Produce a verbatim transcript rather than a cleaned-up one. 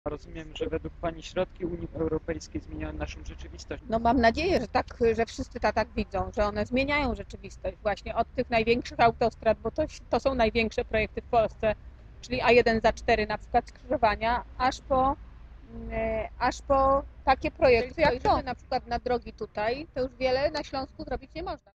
Rozumiem, że według Pani środki Unii Europejskiej zmieniają naszą rzeczywistość. No mam nadzieję, że tak, że wszyscy to tak widzą, że one zmieniają rzeczywistość właśnie od tych największych autostrad, bo to, to są największe projekty w Polsce, czyli A jeden za cztery na przykład skrzyżowania, aż po, aż po takie projekty jak to, na przykład na drogi tutaj, to już wiele na Śląsku zrobić nie można.